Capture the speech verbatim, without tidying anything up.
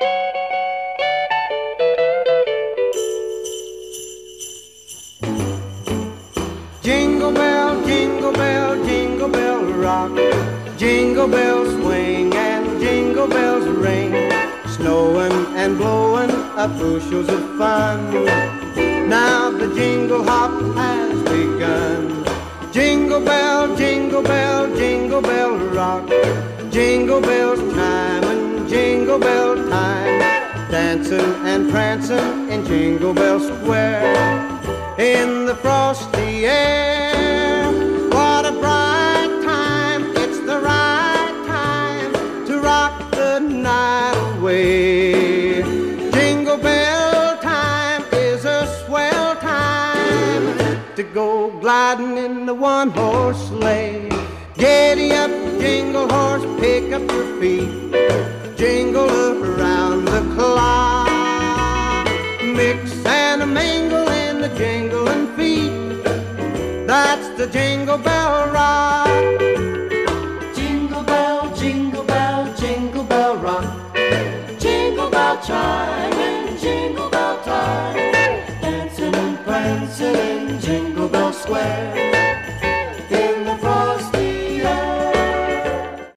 Jingle bell, jingle bell, jingle bell rock. Jingle bells swing and jingle bells ring. Snowing and blowing up bushels of fun. Now the jingle hop has begun. Jingle bell, jingle bell, jingle bell rock. Jingle bells chime and jingle bell time. Dancing and prancing in Jingle Bell Square. In the frosty air, what a bright time. It's the right time to rock the night away. Jingle bell time is a swell time to go gliding in the one-horse sleigh. Giddy up, jingle horse, pick up your feet. Jingle around the clock. Mix and mingle in the jingling feet. That's the Jingle Bell Rock. Jingle bell, jingle bell, jingle bell rock. Jingle bell chime and jingle bell time. Dancing and prancing in Jingle